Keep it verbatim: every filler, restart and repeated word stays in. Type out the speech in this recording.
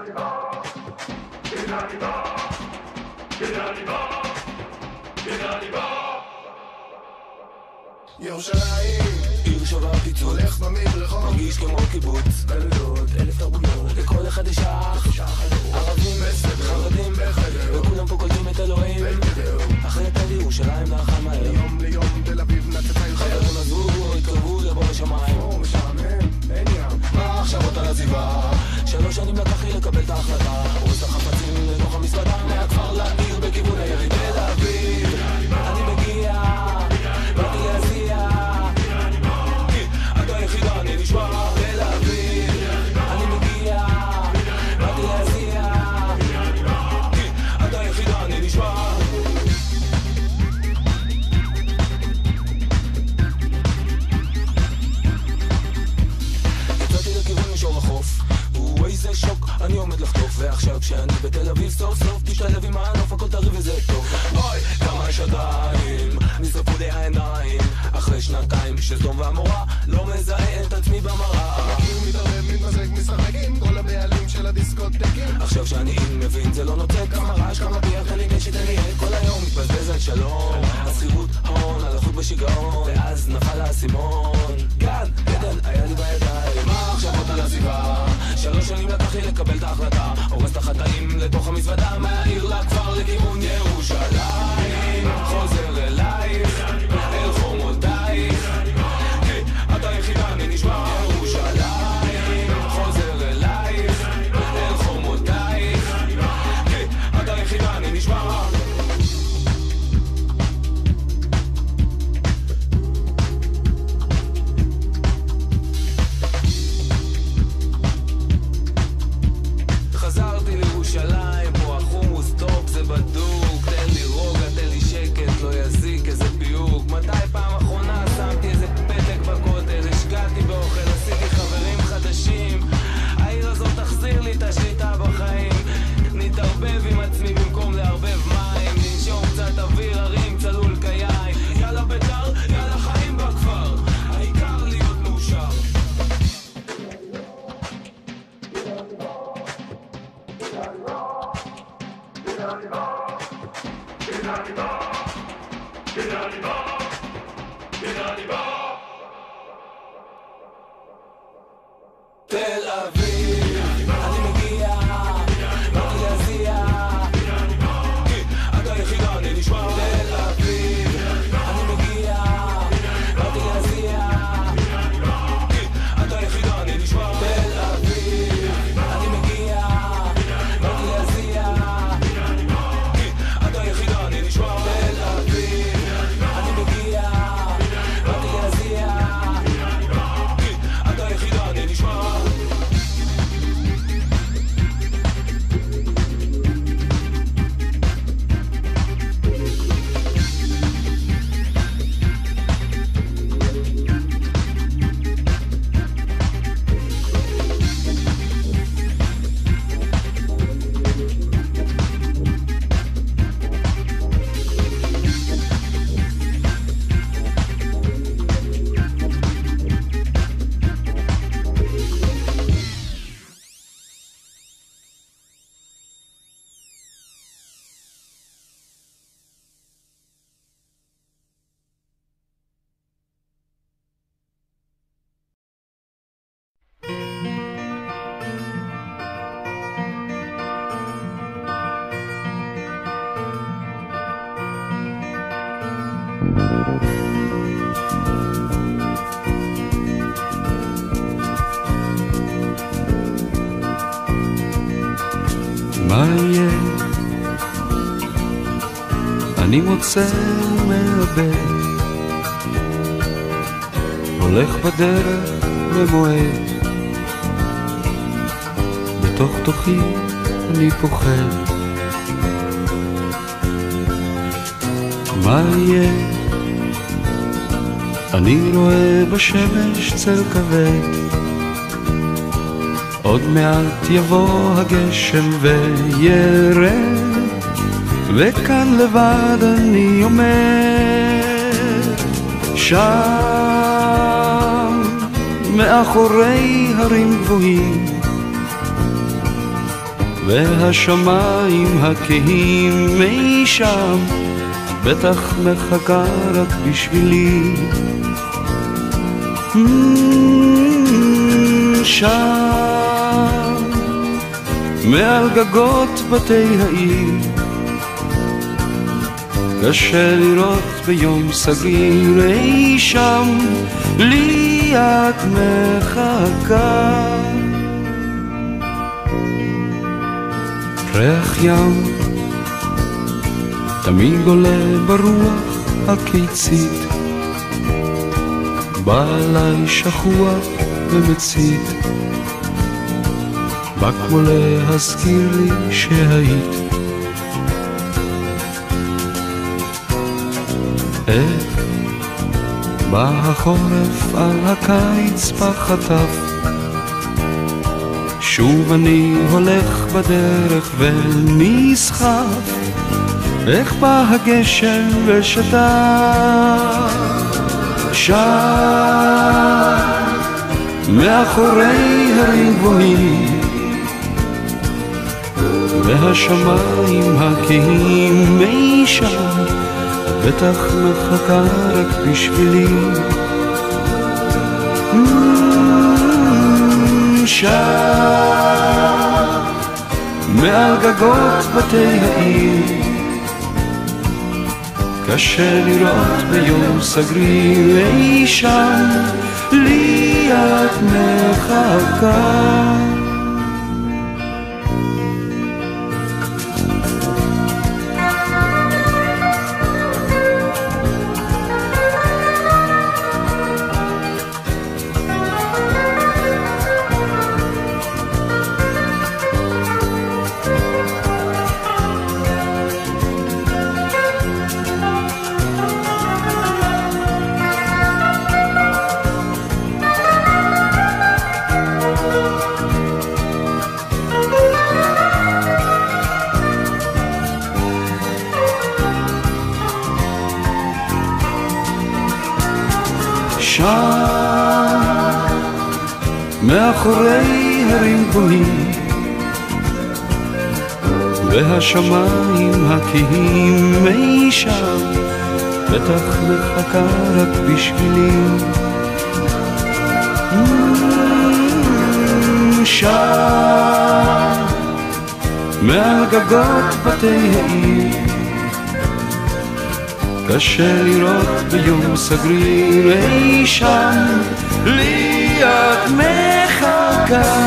ירושלים, עיר שווה פיצוץ, הולך במדרחוב, מרגיש כמו קיבוץ, גלויות, אלף תרבויות, לכל אחד יש אח, ערבים, חרדים, וכולם פה קולטים את אלוהים, אחרת על ירושלים דרכה מהר, ליום ליום תל אביב נצצה יותר, חברים עזבו, התקרבו לבוא לשמיים, או משעמם, אין ים, מה עכשיו על עזיבה, שלוש שנים לקח לי לקבל את ההחלטה, עורך החפצים לתוך המזוודה, מהכפר לעיר בכיוון הירי תל אביב, אני מגיע, באתי להזיע, אתה יחידה, אני נשמע תל אביב, אני מגיע, באתי להזיע, אתה יחידה, אני נשמע. יצאתי לכיוון מישור החוף, איזה שוק, אני עומד לחטוף, ועכשיו כשאני בתל אביב סוף סוף תשתלב עם הענוף, הכל תריב וזה טוב. אוי, כמה שדיים, נשרפו לי העיניים, אחרי שנתיים שסדום והמורה לא מזהה את עצמי במראה. מכיר, מתערב, מתמזג, משחק עם כל הבעלים של הדיסקוטקים. עכשיו שאני מבין זה לא נוצק, כמה רעש, כמה ביח, אני נשת, אני עד כל היום מתבזבז על שלום, הסחירות הון, הלכות בשיגעון, ואז נפל האסימון. גן, גדן, היה לי בידיים, מה עכשיו עוד על עזיבה? שלוש שנים לקח לי לקבל את ההחלטה, הורס את החטאים לתוך המזוודה, מהעיר לכפר לכיוון ירושלים, חוזר אלייך, אל חומותייך, אתה יחידה, אני נשמע ירושלים, חוזר אלייך, אל חומותייך, אתה יחידה, אני נשמע. חזרתי לירושלים, פה החומוס טופ זה בדוק, תן לי רוגע, תן לי שקט, לא יזיק איזה פיוק. מתי פעם אחרונה שמתי איזה פתק בכותל, השקעתי באוכל, עשיתי חברים חדשים, העיר הזאת תחזיר לי את השליטה בחיים, נתערבב עם עצמי במקום לערבב מים, ננשום קצת אוויר, הרים צלול קיים, יאללה בית"ר, יאללה חיים בכפר, העיקר להיות מאושר. תל אביב, אני מגיע, באתי להזיע, אתה יחידה, אני נשמע. תל אביב, אני מגיע, באתי להזיע, אתה יחידה, אני נשמע. תל אביב, אני מגיע, באתי להזיע, אתה יחידה, אני נשמע. תל אביב, אני מגיע, באתי להזיע, אתה יחידה, אני נשמע. מה יהיה? אני מוצא ומאבד, הולך בדרך ומועד, בתוך תוכי אני פוחד. מה יהיה? אני רואה בשמש צל כבד, עוד מעט יבוא הגשם וירד, וכאן לבד אני עומד, שם מאחורי הרים גבוהים, והשמיים הכהים מי שם בטח מחכה רק בשבילי. שם מעל גגות בתי העיר קשה לראות ביום סגריר, אי שם לי את מחכה. ריח ים תמיד עולה ברוח הקיצית, בא עליי שכוח ומצית, בא כמו להזכיר לי שהיית. איך בא החורף על הקיץ בחטף, שוב אני הולך בדרך ונסחף, איך בא הגשם ושטף. שם מאחורי הרים גבוהים והשמיים הכהים מי שם בטח מחכה רק בשבילי. שם מעל גגות בתי העיר קשה לראות ביום סגריר, אי שם לי את מחכה. שם מאחורי הרים גבוהים והשמיים הכהים מי שם בטח מחכה רק בשבילי. שם מעל גגות בתי העיר קשה לראות ביום סגריר, אי שם לי את מחכה.